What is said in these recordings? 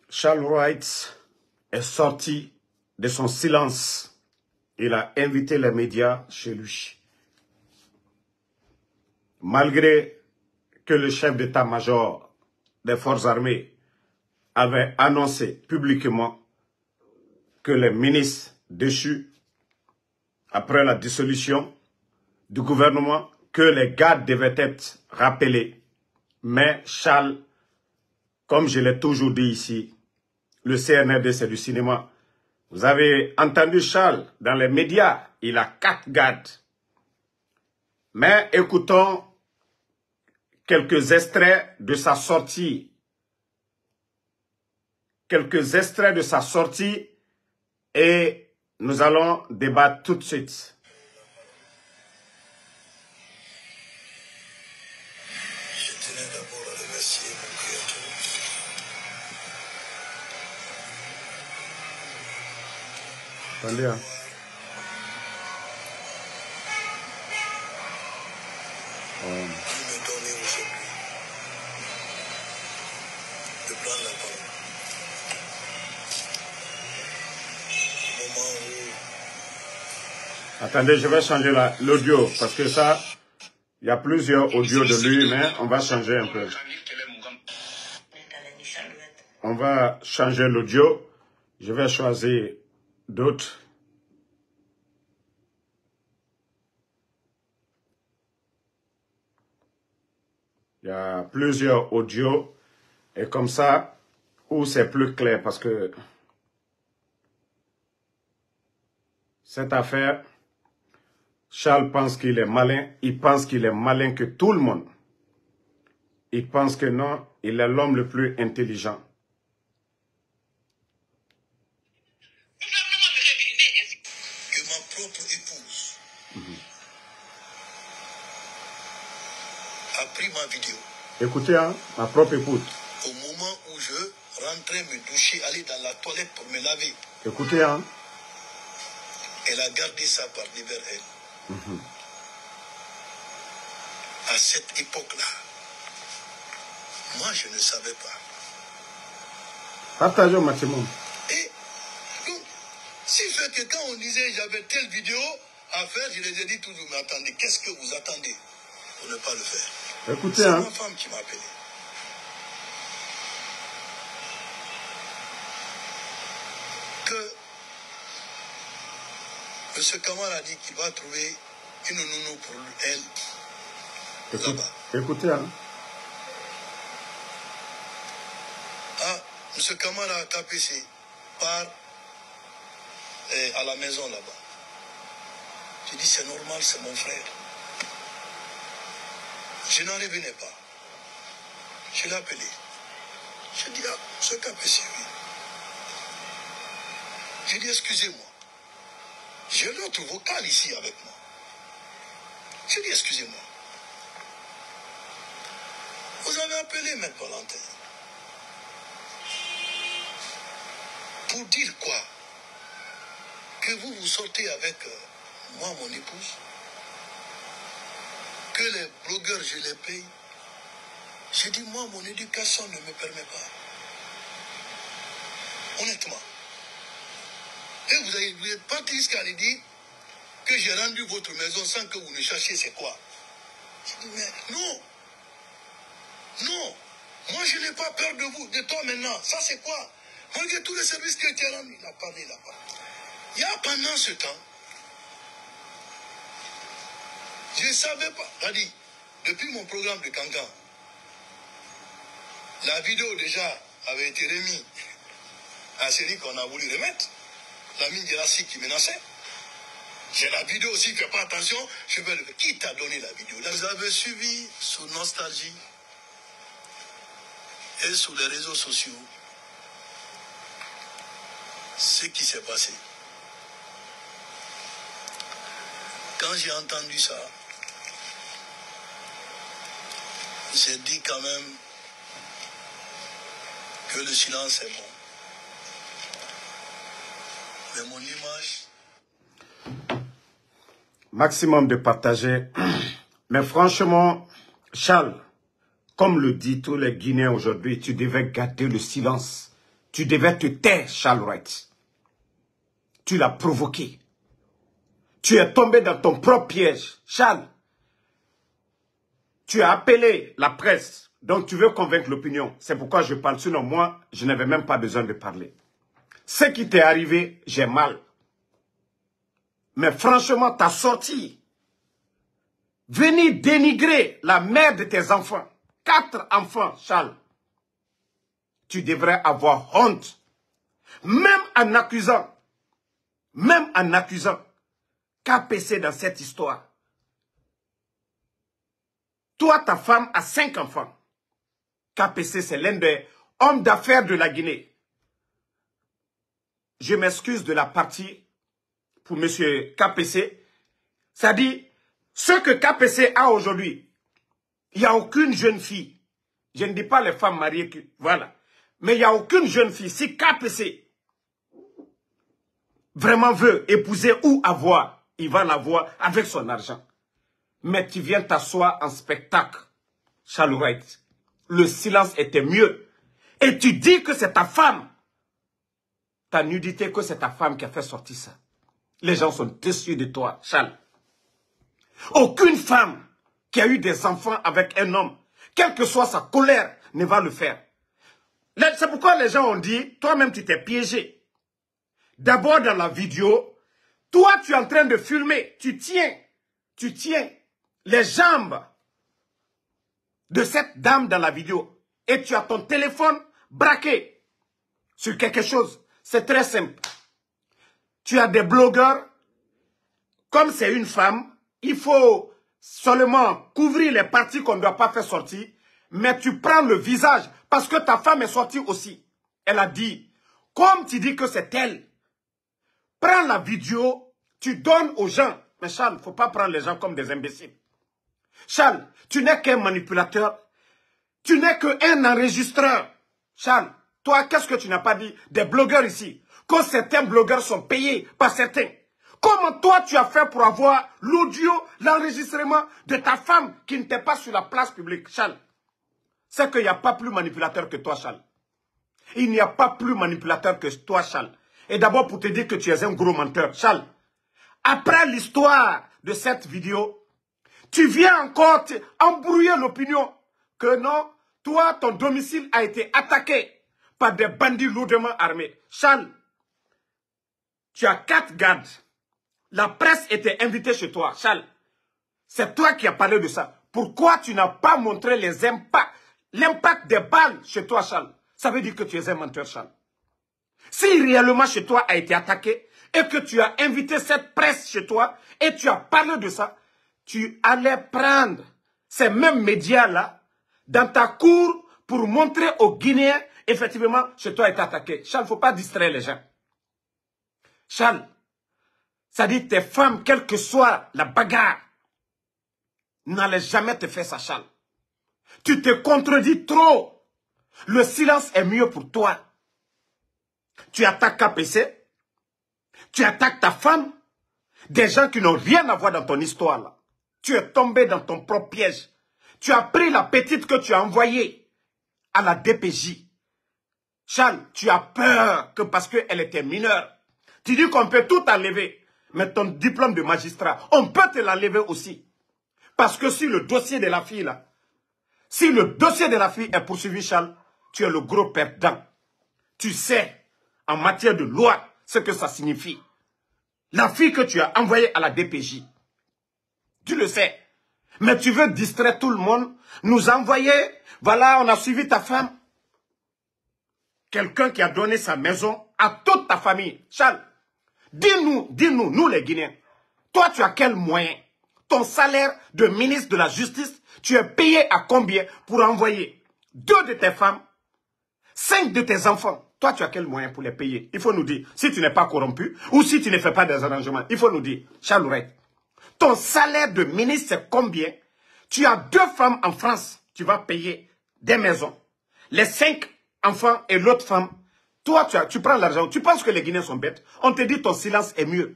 Charles Wright est sorti de son silence. Il a invité les médias chez lui. Malgré que le chef d'état-major des forces armées avait annoncé publiquement que les ministres déchus, après la dissolution du gouvernement, que les gardes devaient être rappelés. Mais Charles, comme je l'ai toujours dit ici, le CNRD c'est du cinéma. Vous avez entendu Charles dans les médias, il a 4 gardes. Mais écoutons quelques extraits de sa sortie. Quelques extraits de sa sortie et nous allons débattre tout de suite. Je tenais d'abord à remercier mon Créateur. Attendez, hein. Il me donnait aujourd'hui de prendre la parole. Au moment où Attendez, je vais changer l'audio parce que ça, il y a plusieurs audios de lui, mais on va changer un peu. On va changer l'audio. Je vais choisir d'autres. Il y a plusieurs audios et comme ça, où c'est plus clair parce que cette affaire, Charles pense qu'il est malin, il pense qu'il est malin que tout le monde. Il pense que non, il est l'homme le plus intelligent. que ma propre épouse a pris ma vidéo, Écoutez, hein, ma propre épouse. au moment où je rentrais me doucher, aller dans la toilette pour me laver, Écoutez, hein. elle a gardé ça par devers elle. À cette époque-là, moi je ne savais pas. Partagez au maximum. Et donc, si fait que quand on disait j'avais telle vidéo à faire, je les ai dit toujours, mais attendez, qu'est-ce que vous attendez pour ne pas le faire? Écoutez, C'est hein. ma femme qui m'a appelé. Que M. Kamara a dit qu'il va trouver une nounou pour elle là-bas. Écoutez, hein. Ah, M. Kamara a tapé ses parts à la maison là-bas. J'ai dit, c'est normal, c'est mon frère. Je n'en revenais pas. Je l'ai appelé. J'ai dit, ah, ce KPC, oui. J'ai dit, excusez-moi. J'ai l'autre vocal ici avec moi. J'ai dit, excusez-moi. Vous avez appelé M. Valentin. Pour dire quoi? Que vous sortez avec moi, mon épouse? Que les blogueurs, je les paye? J'ai dit, moi, mon éducation ne me permet pas. Honnêtement. Et vous êtes parti jusqu'à lui dire que j'ai rendu votre maison sans que vous ne cherchiez c'est quoi. J'ai dit, mais non. Non. Moi, je n'ai pas peur de vous, de toi maintenant. Ça, c'est quoi? Malgré tous les services que tu as rendus, il n'a pas mis là-bas. Il y a pendant ce temps, je ne savais pas. C'est-à-dire, depuis mon programme de Cancan, la vidéo déjà avait été remise à celui qu'on a voulu remettre, la mine Jurassique qui menaçait. J'ai la vidéo aussi, fais pas attention, je vais le faire. Qui t'a donné la vidéo? Vous avez suivi sur Nostalgie et sur les réseaux sociaux ce qui s'est passé. Quand j'ai entendu ça, j'ai dit quand même que le silence est bon. Mais mon image... Maximum de partager. Mais franchement, Charles, comme le dit tous les Guinéens aujourd'hui, tu devais garder le silence. Tu devais te taire, Charles Wright. Tu l'as provoqué. Tu es tombé dans ton propre piège. Charles, tu as appelé la presse, donc tu veux convaincre l'opinion. C'est pourquoi je parle. Sinon, moi, je n'avais même pas besoin de parler. Ce qui t'est arrivé, j'ai mal. Mais franchement, ta sortie, venir dénigrer la mère de tes enfants, 4 enfants, Charles, tu devrais avoir honte. Même en accusant KPC dans cette histoire. Toi, ta femme a 5 enfants. KPC, c'est l'un des hommes d'affaires de la Guinée. Je m'excuse de la partie pour M. KPC. C'est-à-dire, ce que KPC a aujourd'hui, il n'y a aucune jeune fille. Je ne dis pas les femmes mariées, voilà. Mais il n'y a aucune jeune fille. Si KPC vraiment veut épouser ou avoir, il va l'avoir avec son argent. Mais tu viens t'asseoir en spectacle, Charles Wright. Le silence était mieux. Et tu dis que c'est ta femme. Ta nudité, que c'est ta femme qui a fait sortir ça. Les gens sont déçus de toi, Charles. Aucune femme qui a eu des enfants avec un homme, quelle que soit sa colère, ne va le faire. C'est pourquoi les gens ont dit, toi-même tu t'es piégé. D'abord dans la vidéo, toi tu es en train de filmer, tu tiens les jambes de cette dame dans la vidéo et tu as ton téléphone braqué sur quelque chose. C'est très simple. Tu as des blogueurs, comme c'est une femme, il faut seulement couvrir les parties qu'on ne doit pas faire sortir, mais tu prends le visage parce que ta femme est sortie aussi. Elle a dit, comme tu dis que c'est elle, prends la vidéo, tu donnes aux gens. Mais Charles, il ne faut pas prendre les gens comme des imbéciles. Charles, tu n'es qu'un manipulateur. Tu n'es qu'un enregistreur. Charles, toi, qu'est-ce que tu n'as pas dit des blogueurs ici? Que certains blogueurs sont payés par certains. Comment toi, tu as fait pour avoir l'audio, l'enregistrement de ta femme qui n'était pas sur la place publique, Charles? C'est qu'il n'y a pas plus manipulateur que toi, Charles. Il n'y a pas plus manipulateur que toi, Charles. Et d'abord, pour te dire que tu es un gros menteur, Charles, après l'histoire de cette vidéo, tu viens encore embrouiller l'opinion que non, toi, ton domicile a été attaqué par des bandits lourdement armés. Charles, tu as 4 gardes. La presse était invitée chez toi. Charles, c'est toi qui as parlé de ça. Pourquoi tu n'as pas montré l'impact des balles chez toi, Charles? Ça veut dire que tu es un menteur, Charles. Si réellement chez toi a été attaqué et que tu as invité cette presse chez toi et tu as parlé de ça, tu allais prendre ces mêmes médias-là dans ta cour pour montrer aux Guinéens, effectivement, chez toi a été attaqué. Charles, il ne faut pas distraire les gens. Charles, ça dit tes femmes, quelle que soit la bagarre, n'allait jamais te faire ça, Charles. Tu te contredis trop. Le silence est mieux pour toi. Tu attaques KPC, tu attaques ta femme, des gens qui n'ont rien à voir dans ton histoire là. Tu es tombé dans ton propre piège. Tu as pris la petite que tu as envoyée à la DPJ. Charles, tu as peur que parce qu'elle était mineure. Tu dis qu'on peut tout enlever. Mais ton diplôme de magistrat, on peut te l'enlever aussi. Parce que si le dossier de la fille là, si le dossier de la fille est poursuivi, Charles, tu es le gros perdant. Tu sais, en matière de loi, ce que ça signifie. La fille que tu as envoyée à la DPJ, tu le sais. Mais tu veux distraire tout le monde, nous envoyer, voilà, on a suivi ta femme. Quelqu'un qui a donné sa maison à toute ta famille. Charles, dis-nous, nous les Guinéens, toi tu as quel moyen? Ton salaire de ministre de la Justice, tu es payé à combien pour envoyer 2 de tes femmes, 5 de tes enfants? Toi, tu as quel moyen pour les payer? Il faut nous dire. Si tu n'es pas corrompu ou si tu ne fais pas des arrangements, il faut nous dire. Charles Wright, ton salaire de ministre, c'est combien? Tu as 2 femmes en France. Tu vas payer des maisons. Les 5 enfants et l'autre femme, toi, tu prends l'argent. Tu penses que les Guinéens sont bêtes? On te dit ton silence est mieux.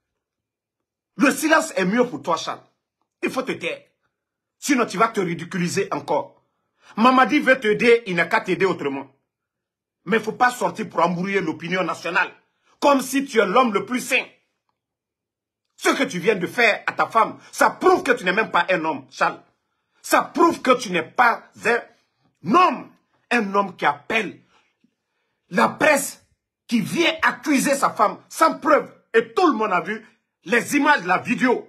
Le silence est mieux pour toi, Charles. Il faut te taire. Sinon, tu vas te ridiculiser encore. Mamadi veut t'aider, il n'a qu'à t'aider autrement. Mais il ne faut pas sortir pour embrouiller l'opinion nationale. Comme si tu es l'homme le plus sain. Ce que tu viens de faire à ta femme, ça prouve que tu n'es même pas un homme, Charles. Ça prouve que tu n'es pas un homme. Un homme qui appelle la presse, qui vient accuser sa femme sans preuve. Et tout le monde a vu les images, la vidéo.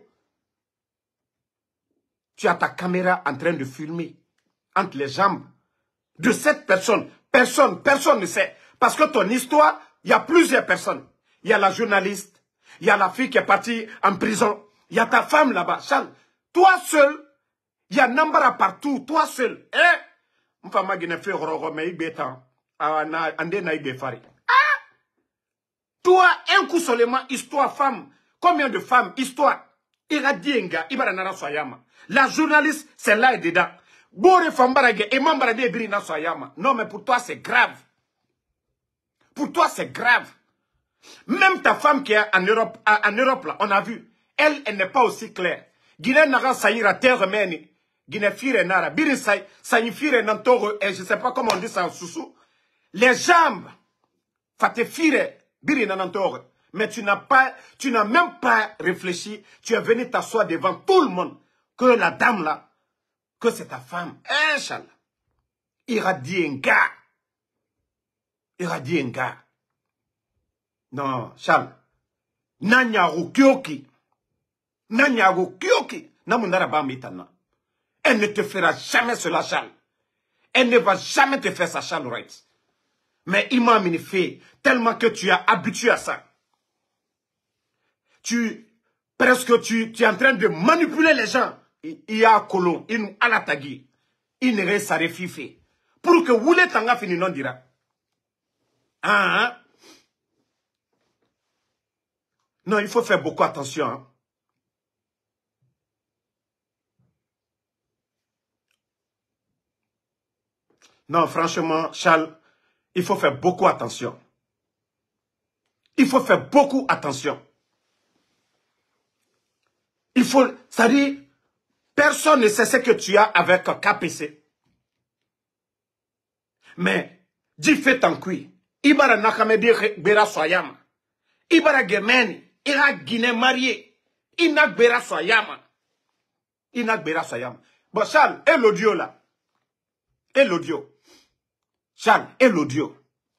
Tu as ta caméra en train de filmer entre les jambes de cette personne. Personne ne sait. Parce que ton histoire, il y a plusieurs personnes. Il y a la journaliste, il y a la fille qui est partie en prison, il y a ta femme là-bas. Charles, toi seul, il y a Nambara partout, toi seul. Toi, un coup seulement, histoire femme. Combien de femmes, histoire. La journaliste, c'est là et dedans. Non, mais pour toi, c'est grave. Pour toi, c'est grave. Même ta femme qui est en Europe, là, on a vu. Elle n'est pas aussi claire. Guinée Nara Saïra Terre Meni. Guinée Fire Nara. Biri Saïfire Nantoro. Et je ne sais pas comment on dit ça en Soussou. Les jambes. Fate Fire. Biri Nantoro. Mais tu n'as même pas réfléchi. Tu es venu t'asseoir devant tout le monde. Que la dame là, que c'est ta femme. Inch'Allah. Irradie un gars. Irradie un gars. Non, Charles. Nanyaru Kyoki. Nanyaru Kyoki. Namundara ba mitana. Elle ne te fera jamais cela, Charles. Elle ne va jamais te faire ça, Charles Wright. Mais il m'a fait tellement que tu es habitué à ça. Tu es en train de manipuler les gens. Il y a un colon, il nous a la tagui. Il ne reste à refifer. Pour que vous les tanga fini non dira. Non, il faut faire beaucoup attention. Hein. Non, franchement, Charles, il faut faire beaucoup attention. Il faut faire beaucoup attention. Il faut, ça dit, personne ne sait ce que tu as avec KPC. Mais, dis fait en kui. Ibara nakamedi bera soyama. Ibara gemeni. Ira Guinée marié. Inak bera soyama. Inak bera soyama. Bon, Charles, et l'audio là. Et l'audio. Charles, et l'audio.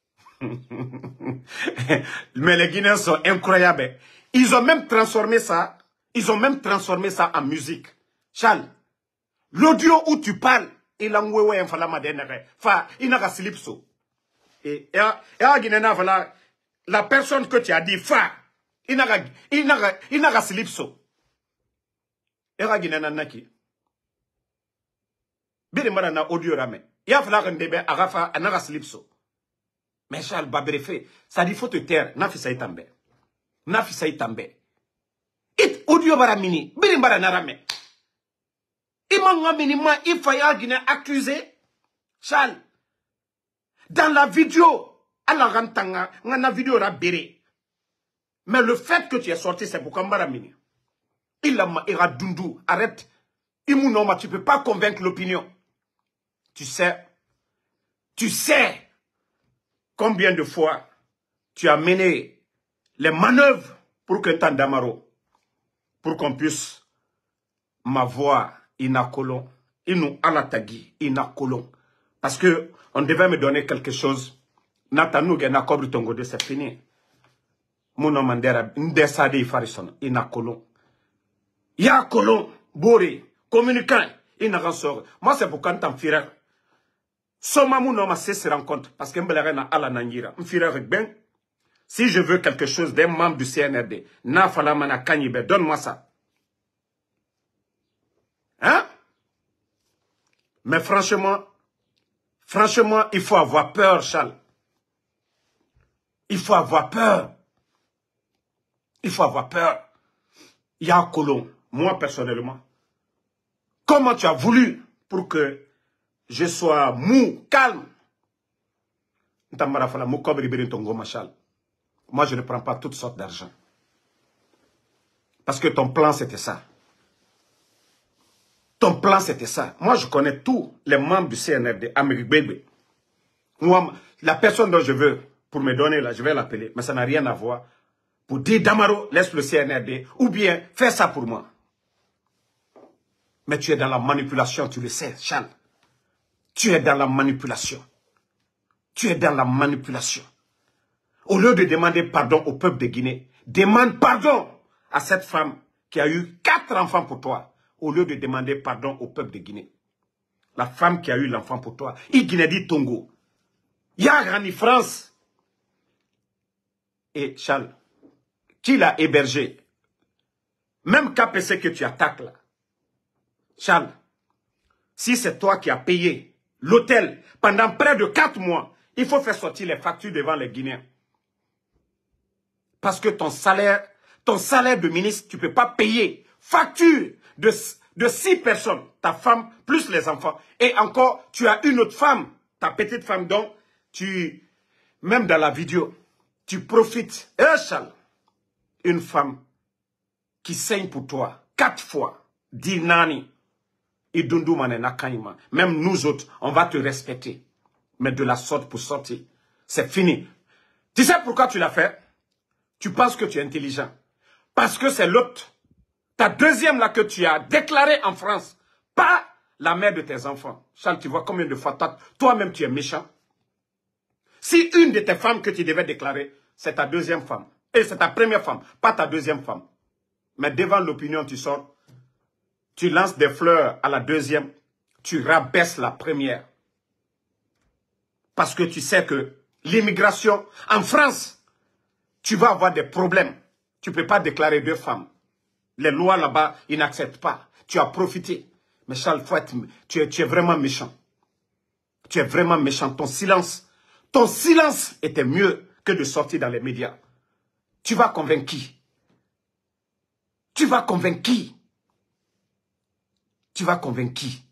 Mais les Guinéens sont incroyables. Ils ont même transformé ça. Ils ont même transformé ça en musique. Charles, l'audio où tu parles, il a moué un fala madenere. Fa, il n'a qu'à slipso. Et la personne que tu as dit, fa, il n'a qu'à slipso. Et la Guinée n'a naki. Birimara na audio rame. Il a fallu que ndebe agafa anaga slipso. Mais Charles Babrefe, ça dit faut te taire. Nafisa itambe. Nafisa itambe. It audio baramini. Birimbara narame. Imanga minima, il fallait Guinée accusé. Charles. Dans la vidéo, ala rantanga, ngana vidéo rabere. Mais le fait que tu es sorti, c'est pour Kambaramini. Il a ira dundu. Arrête. Imunoma, tu peux pas convaincre l'opinion. Tu sais combien de fois tu as mené les manœuvres pour que Tandamaro, pour qu'on puisse m'avoir inacolon, inou alatagi, inacolon. Parce que on devait me donner quelque chose. Nathanou gena kobre tongo de c'est fini. Mon nom mandera, ndesade ifarison, inacolon. Ya colon, bori, communicant, inagansor. Moi c'est pour quand t'en firer. Soma mon nom se rencontre parce que m'belera ala nangira. M'firer ben. Si je veux quelque chose d'un membre du CNRD, na fala mana kanyibe, donne-moi ça. Hein? Mais franchement, il faut avoir peur, Charles. Il faut avoir peur. Il faut avoir peur. Il y a un colon, moi personnellement. Comment tu as voulu pour que je sois mou, calme? Moi, je ne prends pas toutes sortes d'argent. Parce que ton plan, c'était ça. Ton plan, c'était ça. Moi, je connais tous les membres du CNRD, Amérique Bébé. Moi, la personne dont je veux, pour me donner là, je vais l'appeler, mais ça n'a rien à voir. Pour dire Damaro, laisse le CNRD, ou bien fais ça pour moi. Mais tu es dans la manipulation, tu le sais, Charles. Tu es dans la manipulation. Tu es dans la manipulation. Au lieu de demander pardon au peuple de Guinée, demande pardon à cette femme qui a eu 4 enfants pour toi, au lieu de demander pardon au peuple de Guinée. La femme qui a eu l'enfant pour toi, Guinée Tongo. Yagani France. Et Charles, qui l'a hébergé? Même KPC que tu attaques là. Charles, si c'est toi qui as payé l'hôtel pendant près de 4 mois, il faut faire sortir les factures devant les Guinéens. Parce que ton salaire de ministre, tu ne peux pas payer facture de 6 personnes, ta femme plus les enfants. Et encore, tu as une autre femme, ta petite femme, donc même dans la vidéo, tu profites. Charles, une femme qui saigne pour toi 4 fois, dit Nani, même nous autres, on va te respecter. Mais de la sorte pour sortir, c'est fini. Tu sais pourquoi tu l'as fait? Tu penses que tu es intelligent. Parce que c'est l'autre, ta deuxième là que tu as déclarée en France, pas la mère de tes enfants. Charles, tu vois combien de fois toi-même tu es méchant. Si une de tes femmes que tu devais déclarer, c'est ta deuxième femme, et c'est ta première femme, pas ta deuxième femme. Mais devant l'opinion, tu sors, tu lances des fleurs à la deuxième, tu rabaisses la première. Parce que tu sais que l'immigration en France, tu vas avoir des problèmes. Tu ne peux pas déclarer 2 femmes. Les lois là-bas, ils n'acceptent pas. Tu as profité. Mais Charles, tu es vraiment méchant. Tu es vraiment méchant. Ton silence était mieux que de sortir dans les médias. Tu vas convaincre qui? Tu vas convaincre qui? Tu vas convaincre qui?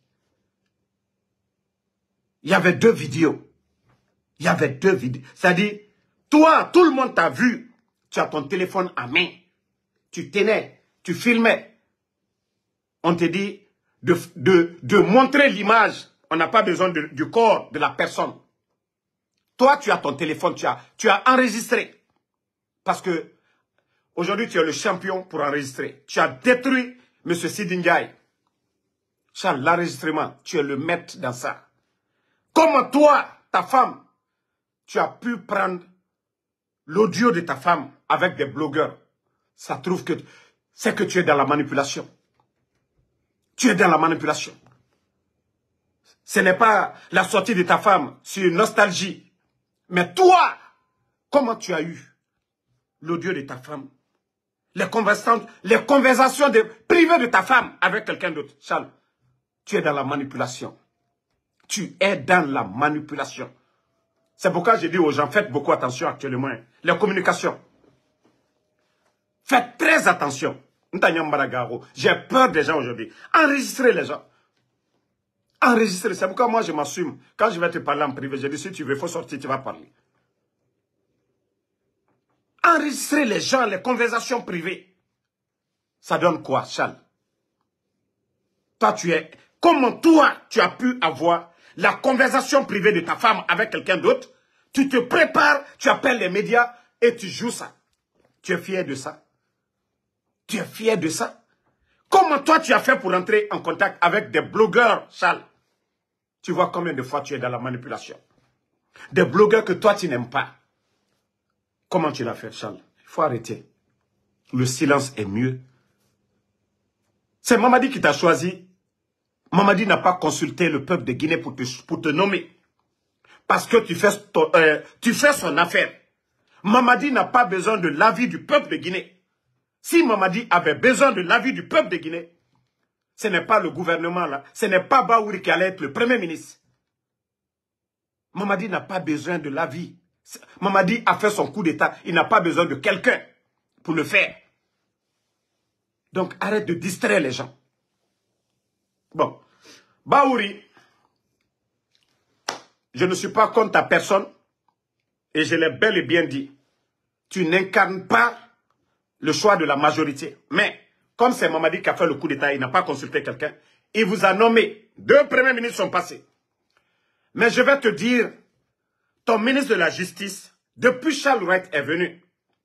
Il y avait 2 vidéos. Il y avait 2 vidéos. C'est-à-dire, toi, tout le monde t'a vu. Tu as ton téléphone à main. Tu tenais, tu filmais. On te dit de montrer l'image. On n'a pas besoin du corps de la personne. Toi, tu as ton téléphone, tu as enregistré. Parce que aujourd'hui, tu es le champion pour enregistrer. Tu as détruit M. Sidi Ndiaye. Charles, l'enregistrement, tu es le maître dans ça. Comment toi, ta femme, tu as pu prendre l'audio de ta femme avec des blogueurs? Ça trouve que c'est que tu es dans la manipulation. Tu es dans la manipulation. Ce n'est pas la sortie de ta femme sur Nostalgie. Mais toi, comment tu as eu l'audio de ta femme? Les conversations privées de ta femme avec quelqu'un d'autre. Charles, tu es dans la manipulation. Tu es dans la manipulation. C'est pourquoi je dis aux gens, faites beaucoup attention actuellement. Les communications. Faites très attention. J'ai peur des gens aujourd'hui. Enregistrez les gens. Enregistrez. C'est pourquoi moi je m'assume. Quand je vais te parler en privé, je dis si tu veux, il faut sortir, tu vas parler. Enregistrez les gens, les conversations privées. Ça donne quoi, Charles? Toi, comment toi, tu as pu avoir la conversation privée de ta femme avec quelqu'un d'autre? Tu te prépares, tu appelles les médias et tu joues ça. Tu es fier de ça? Tu es fier de ça? Comment toi, tu as fait pour entrer en contact avec des blogueurs, Charles? Tu vois combien de fois tu es dans la manipulation? Des blogueurs que toi, tu n'aimes pas. Comment tu l'as fait, Charles? Il faut arrêter. Le silence est mieux. C'est Mamadi qui t'a choisi. Mamadi n'a pas consulté le peuple de Guinée pour te nommer. Parce que tu fais son affaire. Mamadi n'a pas besoin de l'avis du peuple de Guinée. Si Mamadi avait besoin de l'avis du peuple de Guinée, ce n'est pas le gouvernement là, ce n'est pas Baouri qui allait être le premier ministre. Mamadi n'a pas besoin de l'avis. Mamadi a fait son coup d'État, il n'a pas besoin de quelqu'un pour le faire. Donc arrête de distraire les gens. Bon, Baouri, je ne suis pas contre ta personne et je l'ai bel et bien dit. Tu n'incarnes pas le choix de la majorité. Mais, comme c'est Mamadi qui a fait le coup d'État, il n'a pas consulté quelqu'un, il vous a nommé. 2 premiers ministres sont passés. Mais je vais te dire, ton ministre de la Justice, depuis Charles Wright est venu,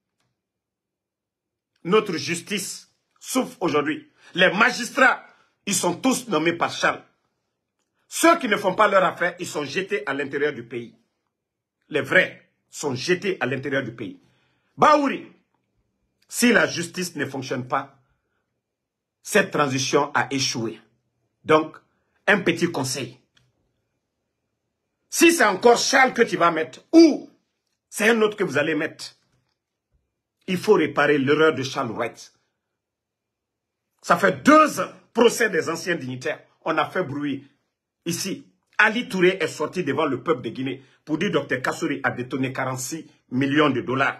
notre justice souffre aujourd'hui. Les magistrats, ils sont tous nommés par Charles. Ceux qui ne font pas leur affaire, ils sont jetés à l'intérieur du pays. Les vrais sont jetés à l'intérieur du pays. Baouri, si la justice ne fonctionne pas, cette transition a échoué. Donc, un petit conseil. Si c'est encore Charles que tu vas mettre, ou c'est un autre que vous allez mettre, il faut réparer l'erreur de Charles Wright. Ça fait 2 ans, procès des anciens dignitaires. On a fait bruit ici. Ali Touré est sorti devant le peuple de Guinée pour dire que Dr Kassouri a détourné 46 millions de dollars.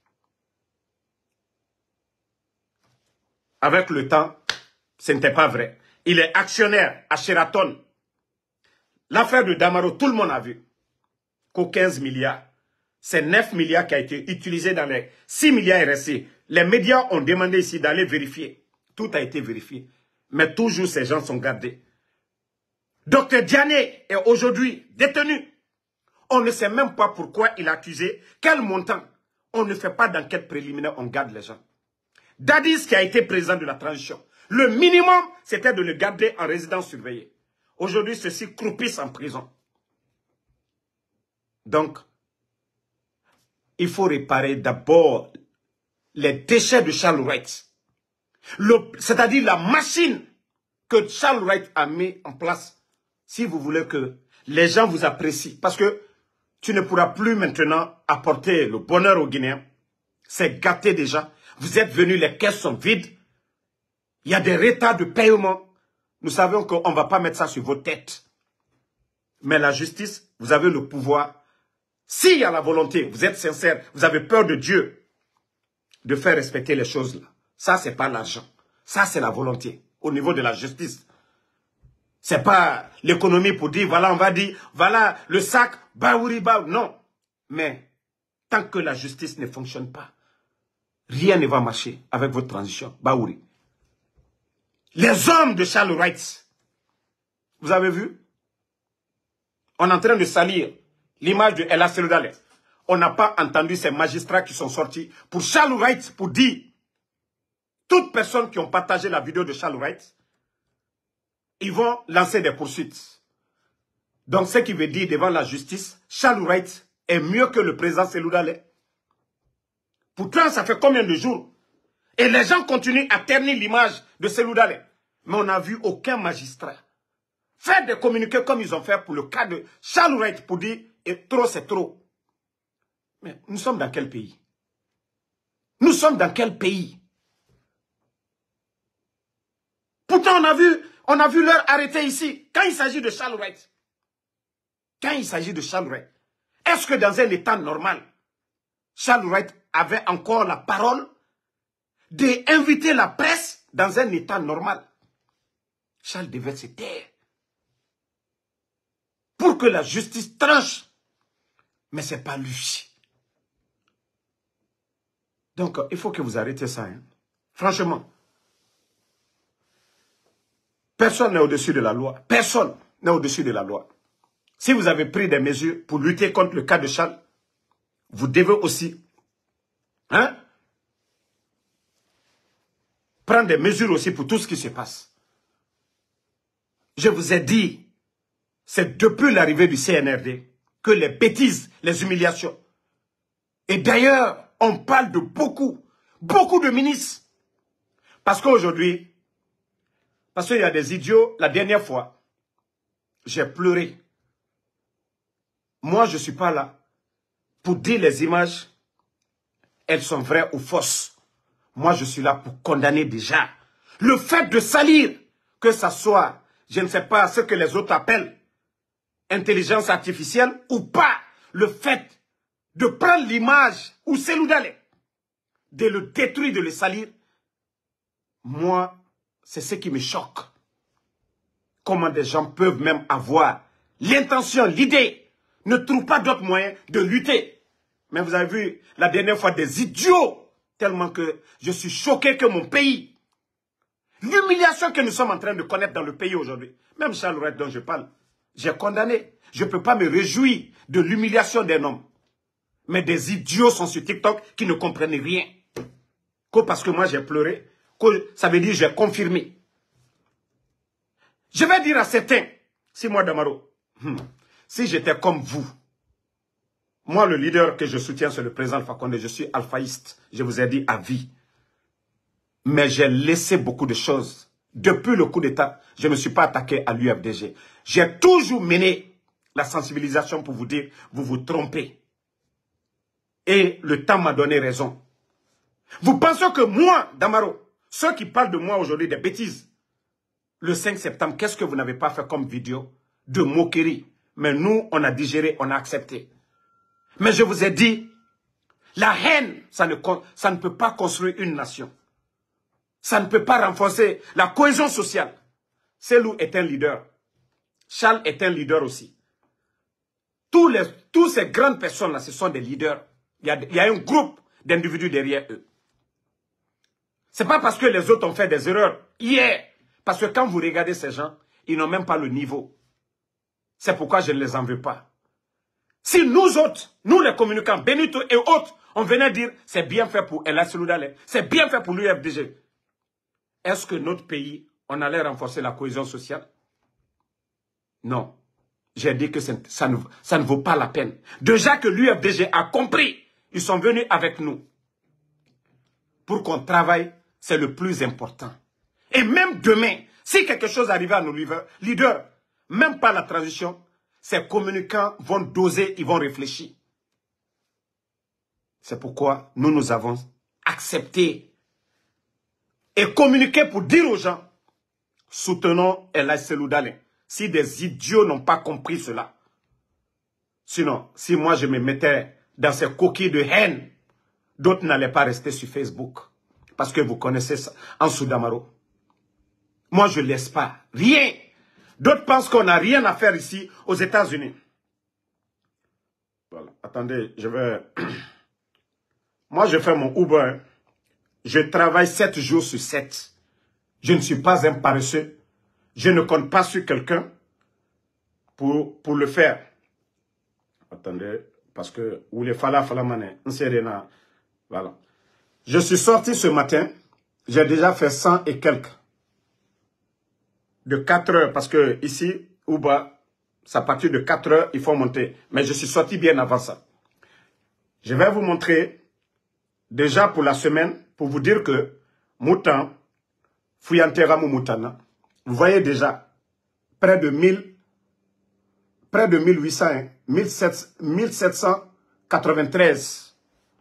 Avec le temps, ce n'était pas vrai. Il est actionnaire à Sheraton. L'affaire de Damaro, tout le monde a vu qu'aux 15 milliards, c'est 9 milliards qui a été utilisé dans les 6 milliards RSC. Les médias ont demandé ici d'aller vérifier. Tout a été vérifié. Mais toujours ces gens sont gardés. Dr Diané est aujourd'hui détenu. On ne sait même pas pourquoi il est accusé. Quel montant? On ne fait pas d'enquête préliminaire, on garde les gens. Dadis qui a été président de la transition. Le minimum, c'était de le garder en résidence surveillée. Aujourd'hui, ceux-ci croupissent en prison. Donc, il faut réparer d'abord les déchets de Charles Wright. C'est-à-dire la machine que Charles Wright a mis en place. Si vous voulez que les gens vous apprécient. Parce que tu ne pourras plus maintenant apporter le bonheur aux Guinéens. C'est gâté déjà. Vous êtes venus, les caisses sont vides. Il y a des retards de paiement. Nous savons qu'on ne va pas mettre ça sur vos têtes. Mais la justice, vous avez le pouvoir. S'il y a la volonté, vous êtes sincère, vous avez peur de Dieu, de faire respecter les choses là. Ça, ce n'est pas l'argent. Ça, c'est la volonté au niveau de la justice. Ce n'est pas l'économie pour dire, voilà, on va dire, voilà, le sac, baouri, baouri. Non. Mais tant que la justice ne fonctionne pas, rien ne va marcher avec votre transition. Baouri. Les hommes de Charles Wright, vous avez vu? On est en train de salir l'image de Ella Seloudalé. On n'a pas entendu ces magistrats qui sont sortis pour Charles Wright, pour dire, toutes personnes qui ont partagé la vidéo de Charles Wright, ils vont lancer des poursuites. Donc, ce qui veut dire devant la justice, Charles Wright est mieux que le président Seloudalé. Pourtant, ça fait combien de jours? Et les gens continuent à ternir l'image de Seloudalé. Mais on n'a vu aucun magistrat faire des communiqués comme ils ont fait pour le cas de Charles Wright pour dire « trop, c'est trop ». Mais nous sommes dans quel pays? Nous sommes dans quel pays? Pourtant, on a vu leur arrêter ici. Quand il s'agit de Charles Wright, est-ce que dans un état normal, Charles Wright avait encore la parole d'inviter la presse dans un état normal? Charles devait se taire pour que la justice tranche. Mais ce n'est pas lui. Donc, il faut que vous arrêtez ça. Hein. Franchement. Personne n'est au-dessus de la loi. Personne n'est au-dessus de la loi. Si vous avez pris des mesures pour lutter contre le cas de Charles, vous devez aussi prendre des mesures aussi pour tout ce qui se passe. Je vous ai dit, c'est depuis l'arrivée du CNRD que les bêtises, les humiliations. Et d'ailleurs, on parle de beaucoup de ministres. Parce qu'aujourd'hui, parce qu'il y a des idiots, la dernière fois, j'ai pleuré. Moi, je ne suis pas là pour dire les images, elles sont vraies ou fausses. Moi, je suis là pour condamner déjà. Le fait de salir, que ça soit, je ne sais pas ce que les autres appellent, intelligence artificielle ou pas, le fait de prendre l'image ou Seloudalé, de le détruire, de le salir, moi, c'est ce qui me choque. Comment des gens peuvent même avoir l'intention, l'idée, ne trouvent pas d'autre moyen de lutter. Mais vous avez vu la dernière fois des idiots, tellement que je suis choqué que mon pays, l'humiliation que nous sommes en train de connaître dans le pays aujourd'hui, même Charles Wright dont je parle, j'ai condamné. Je ne peux pas me réjouir de l'humiliation d'un homme. Mais des idiots sont sur TikTok qui ne comprennent rien. Que parce que moi j'ai pleuré, que ça veut dire j'ai confirmé. Je vais dire à certains, si moi Damaro, si j'étais comme vous, moi le leader que je soutiens c'est le président Alpha Condé, je suis alphaïste, je vous ai dit à vie. Mais j'ai laissé beaucoup de choses. Depuis le coup d'État, je ne me suis pas attaqué à l'UFDG. J'ai toujours mené la sensibilisation pour vous dire, vous vous trompez. Et le temps m'a donné raison. Vous pensez que moi, Damaro, ceux qui parlent de moi aujourd'hui des bêtises, le 5 septembre, qu'est-ce que vous n'avez pas fait comme vidéo de moquerie? Mais nous, on a digéré, on a accepté. Mais je vous ai dit, la haine, ça ne peut pas construire une nation. Ça ne peut pas renforcer la cohésion sociale. Selou est un leader. Charles est un leader aussi. Tous ces grandes personnes-là, ce sont des leaders. Il y a un groupe d'individus derrière eux. Ce n'est pas parce que les autres ont fait des erreurs hier. Parce que quand vous regardez ces gens, ils n'ont même pas le niveau. C'est pourquoi je ne les en veux pas. Si nous autres, nous les communicants, Benito et autres, on venait dire c'est bien fait pour El Hadji Dale, c'est bien fait pour l'UFDG. Est-ce que notre pays, on allait renforcer la cohésion sociale? Non. J'ai dit que ça ne vaut pas la peine. Déjà que l'UFDG a compris, ils sont venus avec nous. Pour qu'on travaille, c'est le plus important. Et même demain, si quelque chose arrivait à nos leaders, même pas la transition, ces communicants vont doser, ils vont réfléchir. C'est pourquoi nous avons accepté et communiqué pour dire aux gens, soutenons El Hadji Dale. Si des idiots n'ont pas compris cela. Sinon, si moi je me mettais dans ces coquilles de haine, d'autres n'allaient pas rester sur Facebook. Parce que vous connaissez ça, en Soudamaro. Moi, je ne laisse pas. Rien. D'autres pensent qu'on n'a rien à faire ici, aux États-Unis. Voilà. Attendez, je vais... Moi, je fais mon Uber. Je travaille 7 jours sur 7. Je ne suis pas un paresseux. Je ne compte pas sur quelqu'un pour le faire. Attendez, parce que... Voilà. Je suis sorti ce matin. J'ai déjà fait 100 et quelques. De 4 heures, parce que ici, Uber, c'est à partir de 4 heures, il faut monter. Mais je suis sorti bien avant ça. Je vais vous montrer, déjà pour la semaine, pour vous dire que Moutan, Fuyantera Moutana, vous voyez déjà, près de 1800, hein, 1793.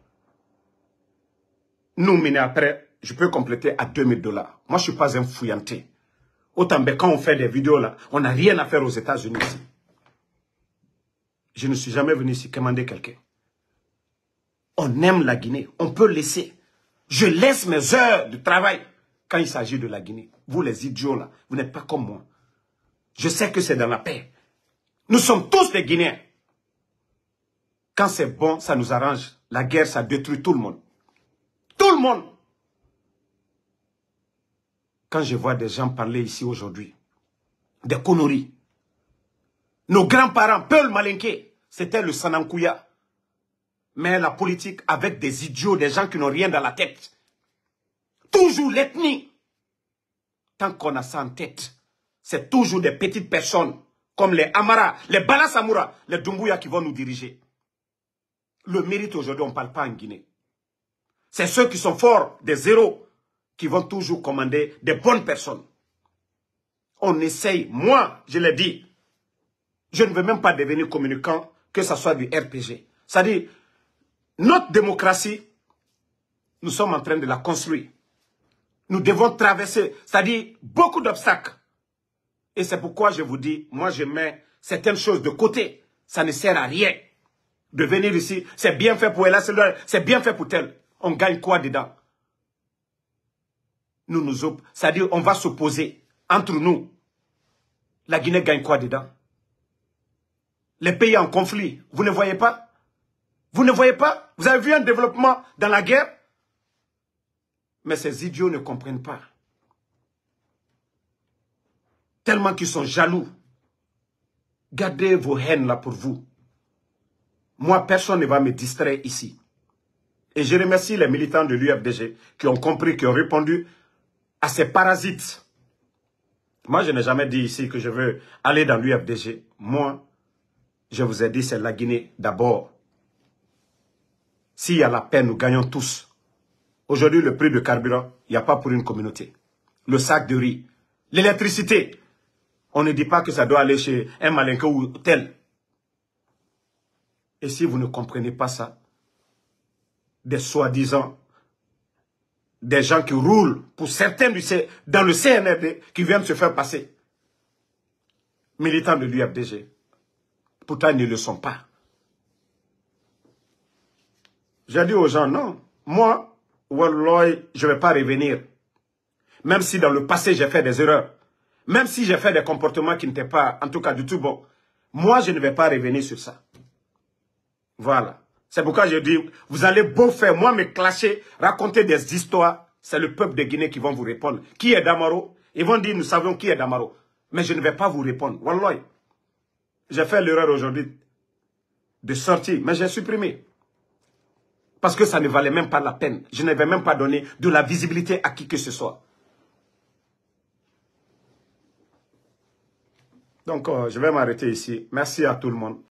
Nous, mais après, je peux compléter à $2000. Moi, je ne suis pas un fouillanté. Autant que quand on fait des vidéos là, on n'a rien à faire aux États-Unis ici. Je ne suis jamais venu ici commander quelqu'un. On aime la Guinée, on peut laisser. Je laisse mes heures de travail quand il s'agit de la Guinée. Vous les idiots là, vous n'êtes pas comme moi. Je sais que c'est dans la paix. Nous sommes tous des Guinéens. Quand c'est bon, ça nous arrange. La guerre, ça détruit tout le monde. Tout le monde. Quand je vois des gens parler ici aujourd'hui, des conneries. Nos grands-parents, Peul Malinké, c'était le Sanankouya. Mais la politique avec des idiots, des gens qui n'ont rien dans la tête. Toujours l'ethnie. Tant qu'on a ça en tête, c'est toujours des petites personnes comme les Amara, les Balasamoura, les Doumbouya qui vont nous diriger. Le mérite aujourd'hui, on ne parle pas en Guinée. C'est ceux qui sont forts, des héros, qui vont toujours commander des bonnes personnes. On essaye, moi, je l'ai dit, je ne veux même pas devenir communicant, que ce soit du RPG. C'est-à-dire, notre démocratie, nous sommes en train de la construire. Nous devons traverser, c'est-à-dire, beaucoup d'obstacles. Et c'est pourquoi je vous dis, moi je mets certaines choses de côté. Ça ne sert à rien de venir ici. C'est bien fait pour Ella, c'est bien fait pour tel. On gagne quoi dedans? C'est-à-dire, on va s'opposer entre nous. La Guinée gagne quoi dedans? Les pays en conflit, vous ne voyez pas? Vous ne voyez pas? Vous avez vu un développement dans la guerre? Mais ces idiots ne comprennent pas. Tellement qu'ils sont jaloux. Gardez vos haines là pour vous. Moi, personne ne va me distraire ici. Et je remercie les militants de l'UFDG qui ont compris, qui ont répondu à ces parasites. Moi, je n'ai jamais dit ici que je veux aller dans l'UFDG. Moi, je vous ai dit, c'est la Guinée d'abord. S'il y a la paix, nous gagnons tous. Aujourd'hui, le prix de carburant, il n'y a pas pour une communauté. Le sac de riz, l'électricité. On ne dit pas que ça doit aller chez un malinqué ou tel. Et si vous ne comprenez pas ça, des soi-disant, des gens qui roulent, pour certains dans le CNRD, qui viennent se faire passer, militants de l'UFDG, pourtant ils ne le sont pas. J'ai dit aux gens, non, moi, Wallah, je ne vais pas revenir. Même si dans le passé j'ai fait des erreurs, même si j'ai fait des comportements qui n'étaient pas, en tout cas, du tout bons, moi je ne vais pas revenir sur ça. Voilà. C'est pourquoi je dis, vous allez beau faire, moi me clasher, raconter des histoires, c'est le peuple de Guinée qui vont vous répondre. Qui est Damaro? Ils vont dire, nous savons qui est Damaro. Mais je ne vais pas vous répondre. Wallah. J'ai fait l'erreur aujourd'hui de sortir, mais j'ai supprimé. Parce que ça ne valait même pas la peine. Je n'avais même pas donné de la visibilité à qui que ce soit. Donc, je vais m'arrêter ici. Merci à tout le monde.